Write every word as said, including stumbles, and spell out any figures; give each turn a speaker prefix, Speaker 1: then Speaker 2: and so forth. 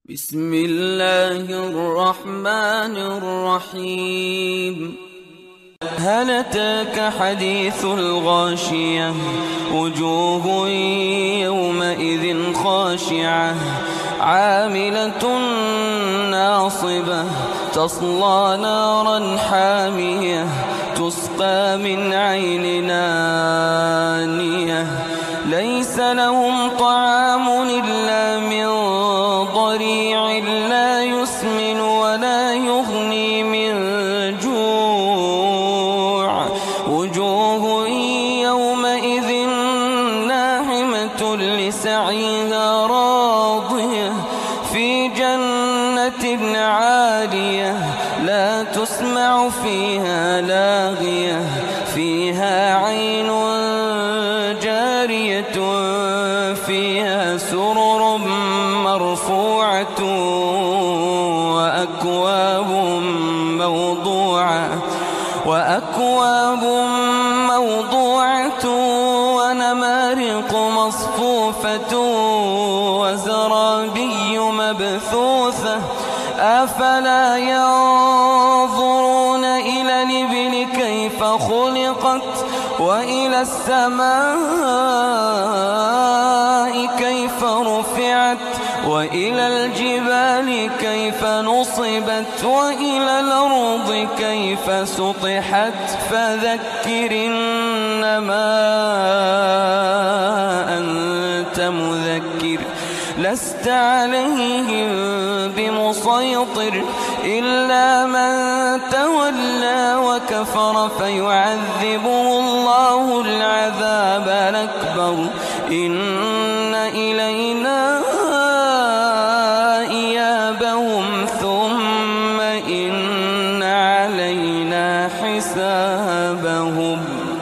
Speaker 1: بسم الله الرحمن الرحيم. هل أتاك حديث الغاشية؟ وجوه يومئذ خاشعة عاملة ناصبة تصلى نارا حامية تسقى من عين آنية ليس لهم طعام إلا من ضريع لا يسمن ولا يغني من جوع. وجوه يومئذ ناعمة لسعيها راضية في جنة عالية لا تسمع فيها لاغية فيها عين جارية فيها سرر مرفوعة وأكواب موضوعة وأكواب موضوعة ونمارق مصفوفة وزرابي مبثوثة أفلا ينظرون إلى الإبل كيف خلقت وإلى السماء كيف رفعت وإلى الجبال كيف نصبت وإلى الأرض كيف سطحت فذكر إنما أنت مذكر لست عليهم بمسيطر إلا من تولى وكفر فيعذبه الله العذاب الأكبر إن إلينا إيابهم ثم إن علينا حسابهم.